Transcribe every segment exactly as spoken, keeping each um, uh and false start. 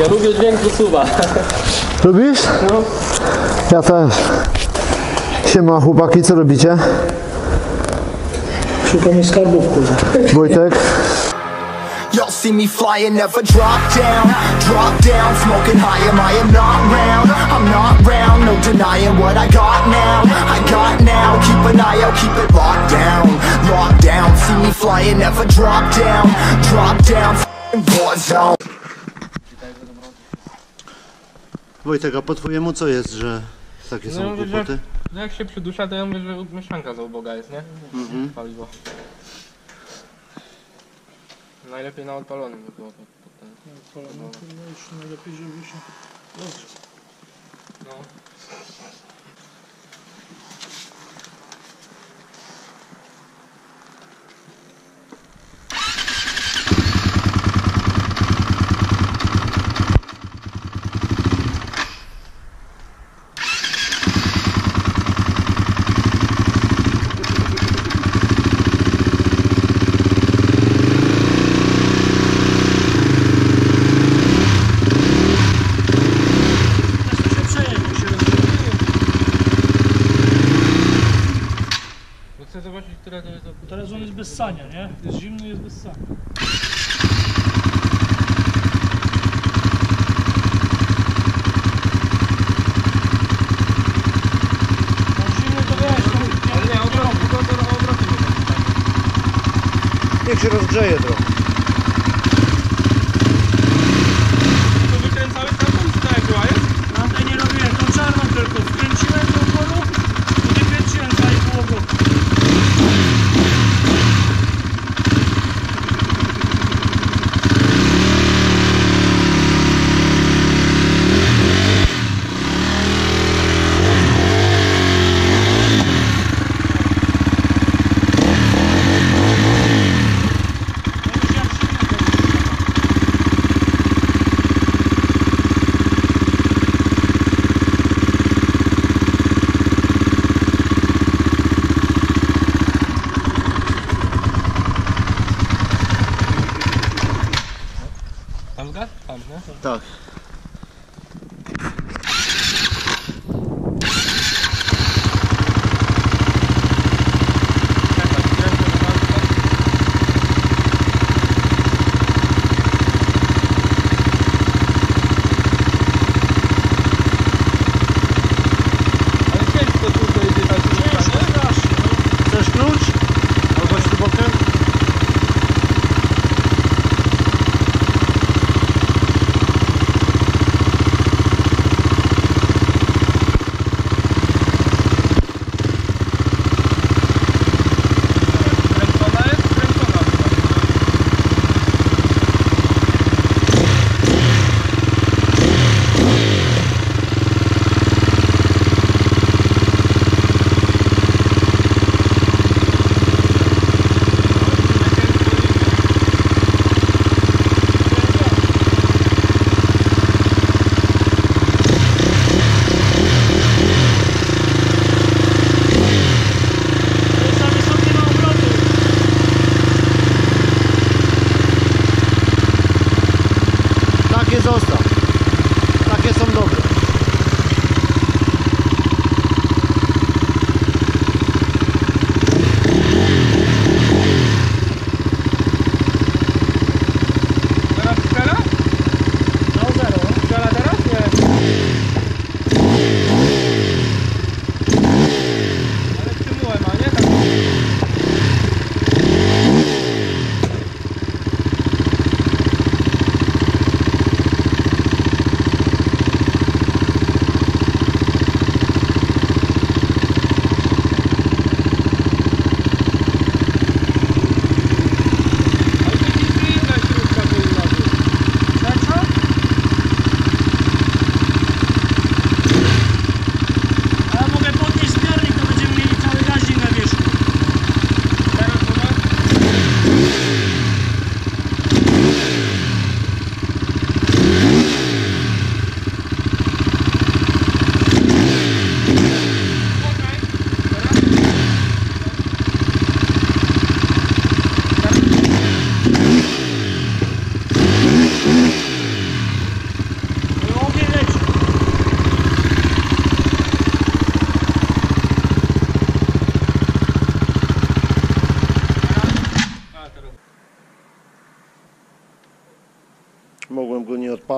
Ja lubię dźwięk wysuwa. Lubisz? No. Ja też. Siema chłopaki, co robicie? Szukamy skarbów, kurwa. Wojtek? Y'all see me flying, never drop down, drop down, smoking high, am I am not round, I'm not round, no denying what I got now, I got now, keep an eye out, keep it locked down, locked down, see me flying, never drop down, drop down, f***ing war zone. Wojtek, a po twojemu co jest, że takie No są ja mówię, kłopoty? że no jak się przydusza, to ja mówię, że mieszanka za uboga jest, nie? Mhm. Paliwo. Najlepiej na odpalonym by było. Pod, pod ten. No, no już najlepiej, żeby się rozgrzał. No. Chcę zobaczyć, która to jest. Teraz on jest bez ssania, nie? Jest zimny, jest bez ssania. No zimny to wiesz, to Ale nie, obroty, obroty, obroty nie tak. Niech się rozgrzeje trochę. To wykręcałeś tamtą, czy tak jak była jest? na tej nie robiłem, tą czarną tylko. Wkręciłem tą wodą i wykręciłem dwa i pół obrotu.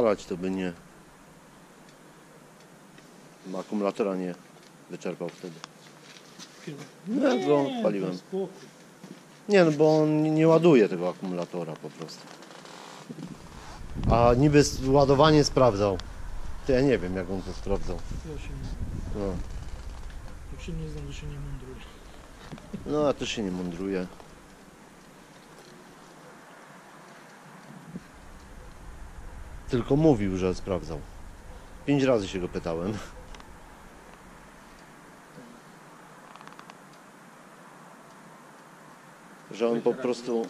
odpalać, to by nie... Akumulatora nie wyczerpał wtedy. No, ja go odpaliłem. Nie, no bo on nie ładuje tego akumulatora po prostu. A niby ładowanie sprawdzał. To ja nie wiem, jak on to sprawdzał. Ja się nie, No, jak się nie znam, to się nie mądruję. no ja też się nie mądruję. Tylko mówił, że sprawdzał. Pięć razy się go pytałem. Że on po prostu...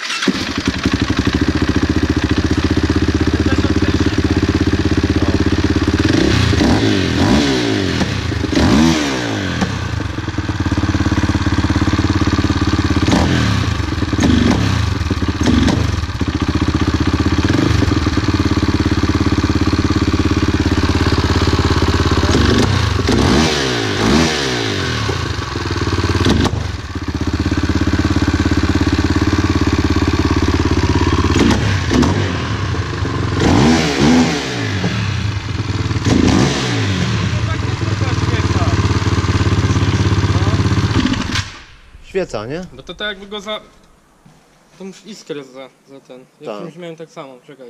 Świeca, nie? Bo to tak jakby go za... Tą iskrę za, za ten. Ja Tak. czymś miałem tak samo, czekaj.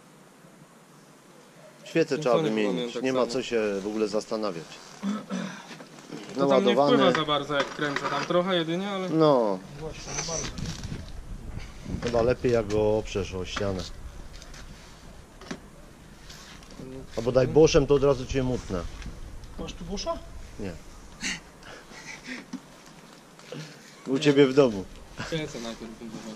Świecę No trzeba to nie wymienić. wyglądają tak Nie ma samo. co się w ogóle zastanawiać. To tam nie wpływa Naładowane. za bardzo jak kręcę, tam trochę jedynie, ale... No, Właśnie, no bardzo. chyba lepiej jak go oprzesz o ścianę. Albo daj boszem, to od razu cię mutnę. Masz tu Boscha? Nie. U ciebie w domu. Kręcę najpierw budować.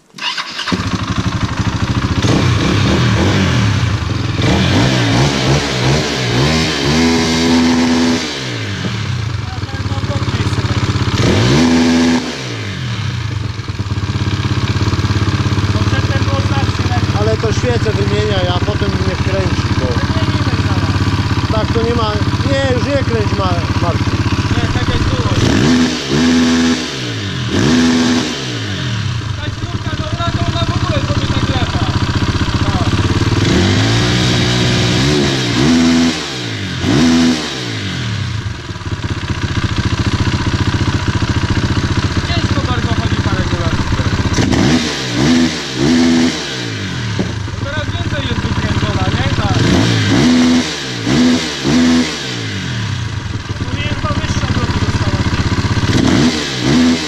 Ale to świecę wymieniaj, a potem nie kręci, bo... Tak, to nie ma... Nie, już nie kręć, Ma- Marcin. Nie, tak jak było. Ta śrubka dobra, to ona w ogóle sobie tak lata. Ciężko bardzo chodzi ta regulacja. No teraz więcej jest wykręcona, nie? Tak. Tu nie chyba wyższa drogi dostała, nie?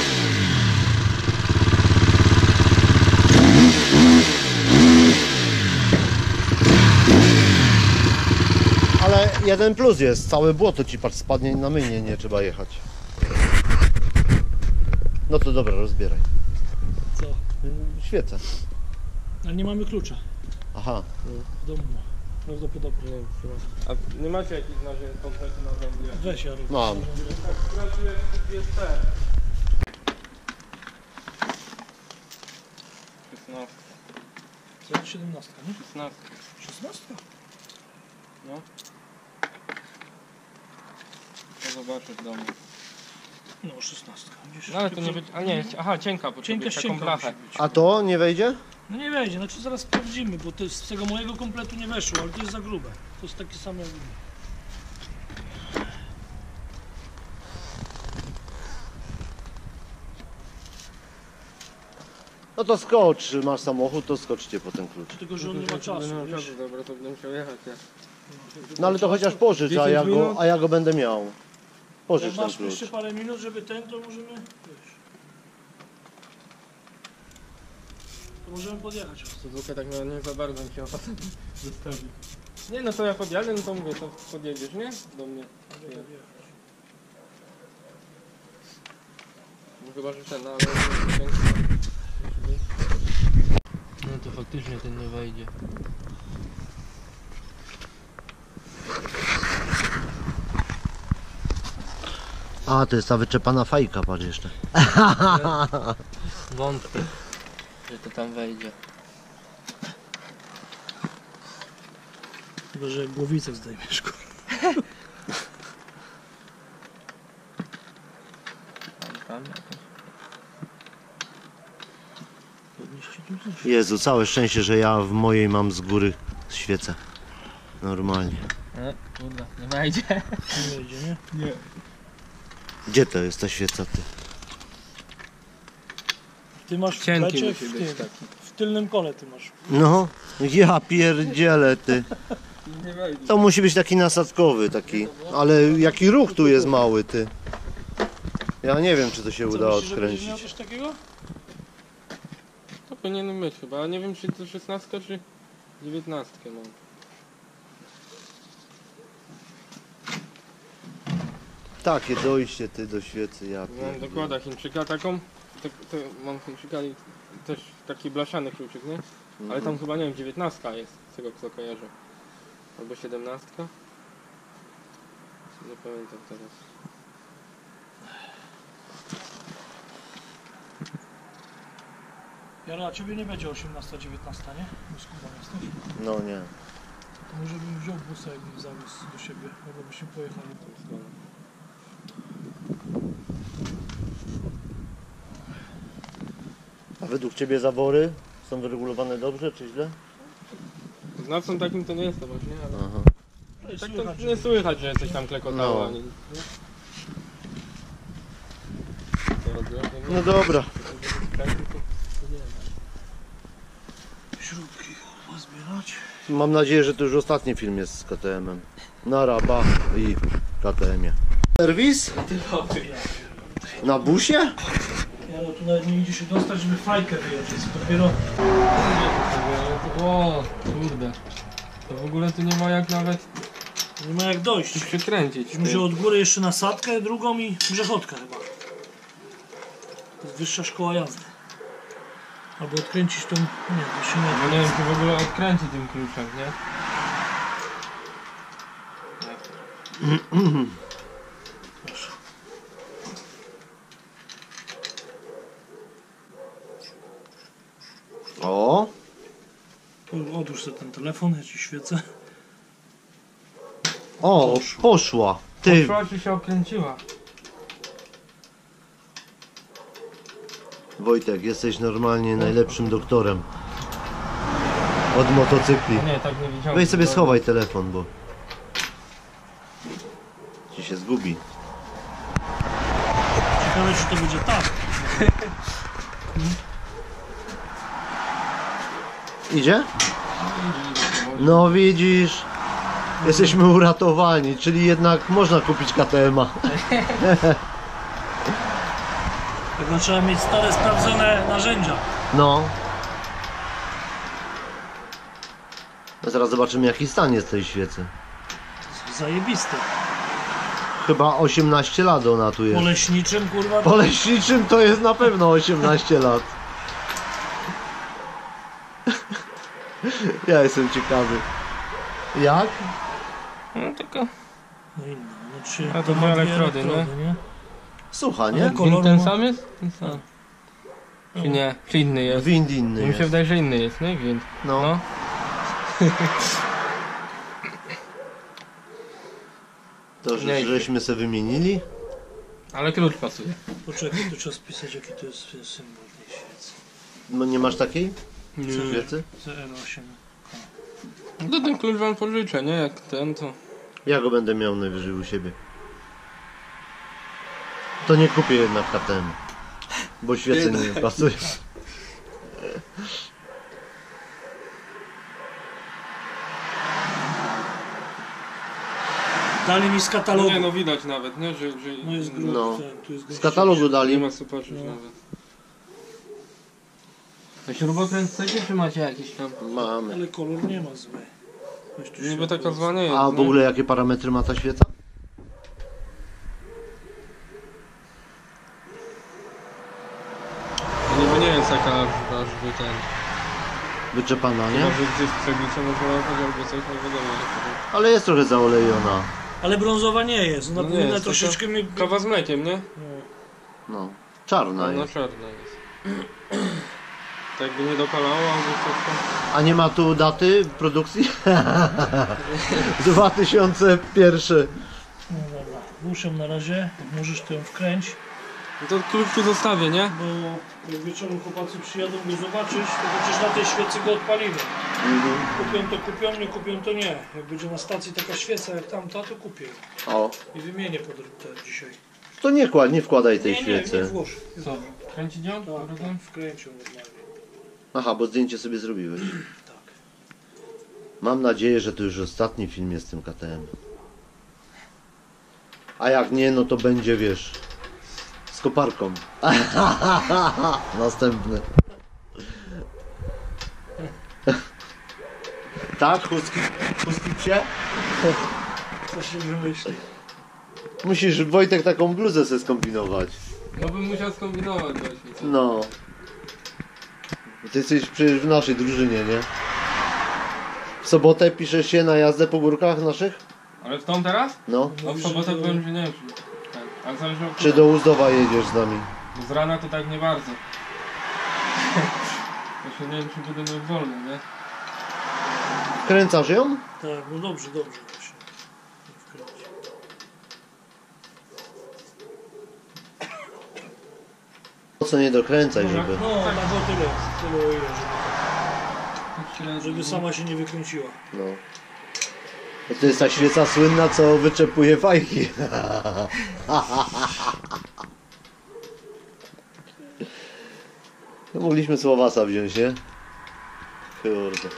Ale jeden plus jest, całe błoto ci patrz spadnie i na myjnie nie trzeba jechać. No to dobra, rozbieraj. Co? Świecę. Ale nie mamy klucza Aha. w domu. Prawdopodobnie. Nie wiem, chyba. A nie macie jakichś narzędzi, konkretnych narzędzi? Weź ja robię. Mam. Tak, pracuję w jest ten. szesnaście. To jest siedemnastka, nie? szesnaście. szesnastka? No. To zobaczę w domu. No, szesnastka. Gdzieś No ale to nie będzie. A nie, aha, cienka Cienka potrzebuje taką ścienka blachę. musi być. A to nie wejdzie? No nie wejdzie, znaczy zaraz sprawdzimy, bo to jest, z tego mojego kompletu nie weszło, ale to jest za grube. To jest takie same jak inne. No to skocz, masz samochód, to skoczcie po ten klucz. Tylko, że on nie ma czasu, Nie ma wiesz? czasu, dobra, to będę musiał jechać. Ja. No ale to chociaż pożycz, a ja go, a ja go będę miał. Jak Pożycz ten masz klucz. jeszcze parę minut, żeby ten, to możemy, wiesz, to możemy podjechać. Suzuka tak no, nie za bardzo mi się opłaca zostawić. Nie no to ja podjadę, no to mówię, to podjedziesz, nie? Do mnie. Nie. No chyba, że ten, no ale... No to faktycznie ten nie wejdzie. A, to jest ta wyczepana fajka, patrz jeszcze. Wątpię, że to tam wejdzie. Chyba, że głowicę zdejmiesz. Tam jakoś. Podnieście tu coś. Jezu, całe szczęście, że ja w mojej mam z góry świecę. Normalnie. No, kurwa, nie wejdzie. Nie wejdzie, nie? Nie. Gdzie to jest ta świeca, ty? Ty masz w Cienki plecie, musi w, być tym, taki. w tylnym kole ty masz. No, ja pierdzielę, ty. Nie wejdzie. To musi być taki nasadkowy, taki. Ale jaki ruch tu jest mały, ty. Ja nie wiem, czy to się Co, uda myślisz, że będziesz miał odkręcić. coś takiego? To powinien być chyba, ale nie wiem czy to szesnastka czy dziewiętnastkę mam. Takie dojście, ty, do świecy, ja Mam pierdolę. dokłada Chińczyka taką, to, to mam Chińczyka i też taki blaszany kluczyk, nie? Ale tam chyba nie wiem, dziewiętnastka jest, z tego co kojarzę. Albo siedemnastka. Nie pamiętam teraz. Jara, a ciebie nie będzie osiemnasta, dziewiętnasta, nie? Bo skubany jesteś. No nie. To może bym wziął busa i bym zawiózł do siebie, albo byśmy pojechali. A według ciebie zawory są wyregulowane dobrze, czy źle? Znawcą takim to nie jestem właśnie, ale Aha. Ale tak słychać, to że- nie słychać, że coś tam klekotało No. ani nic, nie? Co robię? No dobra. Śrubki chyba zbierać. Mam nadzieję, że to już ostatni film jest z K T M-em. Nara, bach i K T M-ie. Serwis? Na busie? Jara, tu nawet nie idzie się dostać, żeby fajkę wyjąć. Jest dopiero... O, kurde. To w ogóle tu nie ma jak nawet Nie ma jak dojść. przykręcić. ty. Muszę od góry jeszcze nasadkę, drugą i grzechotkę chyba. To jest wyższa szkoła jazdy. Albo odkręcić tą... Nie, to się nie No da. nie wiem, czy w ogóle odkręci tym kluczem, nie? Proszę. O! O, odłóż sobie ten telefon, ja ci świecę. O, poszła. Ty, Poszła, czy się okręciła? Wojtek, jesteś normalnie najlepszym doktorem. Od motocykli. Nie, tak nie widziałem. Weź sobie schowaj telefon, bo ci się zgubi. Ciekawe, czy to będzie tak. Idzie? No widzisz, jesteśmy uratowani, czyli jednak można kupić K T M-a. Tylko trzeba mieć stare, sprawdzone narzędzia. No. No zaraz zobaczymy, jaki stan jest tej świecy. Zajebiste. Chyba osiemnaście lat ona tu Po jest. leśniczym, kurwa. Po leśniczym to jest na pewno osiemnaście lat. Ja jestem ciekawy. Jak? No tylko... No inna, no trzy, A to ma dwie dwie elektrody, nie? nie? Słucha, Ale nie? kolor Wind ten ma- sam jest? Ten sam. Czy nie? Czy inny jest? Wind inny Mi się jest. wydaje, że inny jest, nie? Wind. No. No. To, Nie że idzie. żeśmy se wymienili? Ale klucz pasuje. Poczekaj, to trzeba spisać, jaki to jest symbol tej świecy. No nie masz takiej Nie. świecy? C R osiem. No ten klucz wam pożyczę, nie? Jak ten to... Ja go będę miał najwyżej u siebie. To nie kupię jednak K T M, bo świece nie pasuje. Dali mi z katalogu. Nie no widać nawet, nie? Że, że No jest grób, No. ten, tu jest Z gościu. katalogu nie dali. ma co patrzeć No. nawet. To śrubokręt chcecie, czy macie jakiś tam? Mamy. Ale kolor nie ma zły. Weź tu Niby światło taka jest. zła nie jest, A w nie? ogóle jakie parametry ma ta świeca? To niby nie jest taka aż, aż by ten... Wyczepana, nie? Chyba, że gdzieś w ceglicy można jechać albo coś, nie wiadomo. jak Ale jest trochę zaolejona. Ale brązowa nie jest, ona to- No nie powinna jest, troszeczkę taka mi... Kawa z mlekiem, nie? No. Czarna No jest. czarna jest. Tak by nie dopalało albo coś tam. A nie ma tu daty produkcji? dwa tysiące jeden. No dobra, włóż ją na razie, możesz ty ją wkręć, No to klucz tu zostawię, nie? bo jak wieczorem chłopacy przyjadą go zobaczyć, to chociaż na tej świecy go odpalimy. Kupią to kupią, nie kupią to nie. Jak będzie na stacji taka świeca jak tamta, to kupię. O, I wymienię pod te dzisiaj. to nie, kład, nie wkładaj tej Nie, nie, nie świecy. włóż. Co? Kręcić ją? Tak, Powrotem? wkręcił normalnie. Aha, bo zdjęcie sobie zrobiłeś. Tak. Mam nadzieję, że to już ostatni film jest z tym K T M. A jak nie, no to będzie, wiesz, z koparką. Następny. Tak, chustki, chustki psie? Co się wymyśli? Musisz, Wojtek, taką bluzę sobie skombinować. No bym musiał skombinować właśnie. Co? No. Ty jesteś przecież w naszej drużynie, nie? W sobotę piszesz się na jazdę po górkach naszych? Ale w tą teraz? No. No w sobotę powiem, że nie wiem. Czy, tak. Ale zależy od Czy do Uzdowa jedziesz z nami? Bo z rana to tak nie bardzo. Właśnie nie wiem, czy będę miał wolno, nie? Kręcasz ją? Tak, no dobrze, dobrze. Właśnie. Wkręci. Co nie dokręcaj, żeby... No, tak, no tyle. Tyle o ile, żeby, Tak. żeby sama się nie wykręciła. No. Bo to jest ta świeca słynna, co wyczepuje fajki. No, mogliśmy Słowasa wziąć, nie? Kurde.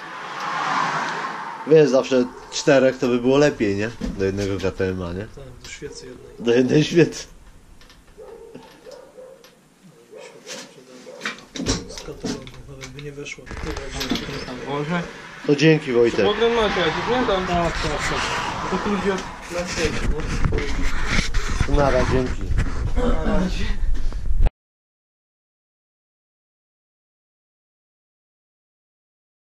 Wiesz, zawsze czterech to by było lepiej, nie? Do jednego K T M a, nie? Tak, do świecy jednej. Do jednej świecy. Z katalogu, nawet by nie weszła. Tam włożę. To dzięki, Wojtek. Pogląd macie, ja ci pamiętam. Tak, tak, tak. To tu idzie na świecie, nie? Nara, dzięki. Na razie.